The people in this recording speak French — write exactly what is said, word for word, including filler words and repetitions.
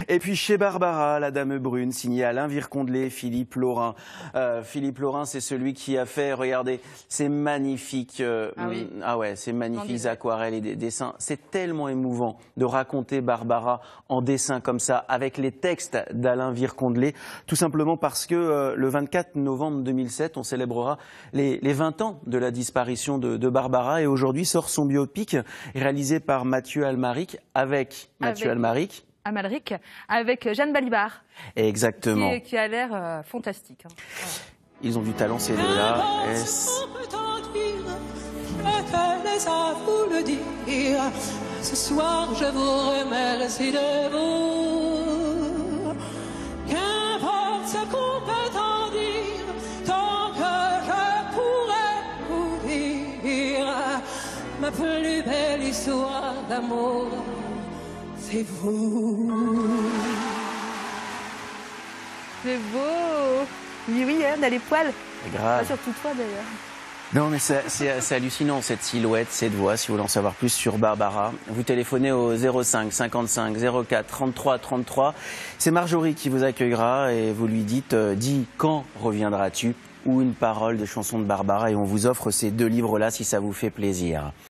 Et puis chez Barbara, la Dame brune, signée Alain Vircondelet, Philippe Laurin. Euh, Philippe Laurin, c'est celui qui a fait, regardez, ces magnifiques, euh, ah, oui. ah ouais, ces magnifiques aquarelles et des dessins. C'est tellement émouvant de raconter Barbara en dessin comme ça, avec les textes d'Alain Vircondelet, tout simplement parce que euh, le vingt-quatre novembre deux mille sept, on célébrera les, les vingt ans de la disparition de, de Barbara, et aujourd'hui sort son biopic réalisé par Mathieu Almaric, avec Mathieu avec... Almaric. Amalric, avec Jeanne Balibar. Exactement. Qui, qui a l'air euh, fantastique. Hein. Voilà. Ils ont du talent, ces deux-là. Ce soir, je vous remercie de vous. Qu'importe ce qu'on peut en dire, tant que je pourrais vous dire, ma plus belle histoire d'amour, c'est vous. C'est beau. Oui, oui, on a les poils. C'est grave. Pas surtout toi, d'ailleurs. Non, mais c'est hallucinant, cette silhouette, cette voix. Si vous voulez en savoir plus sur Barbara, vous téléphonez au zéro cinq cinquante-cinq zéro quatre trente-trois trente-trois. C'est Marjorie qui vous accueillera et vous lui dites euh, « Dis, quand reviendras-tu » ou une parole des chansons de Barbara, et on vous offre ces deux livres-là si ça vous fait plaisir.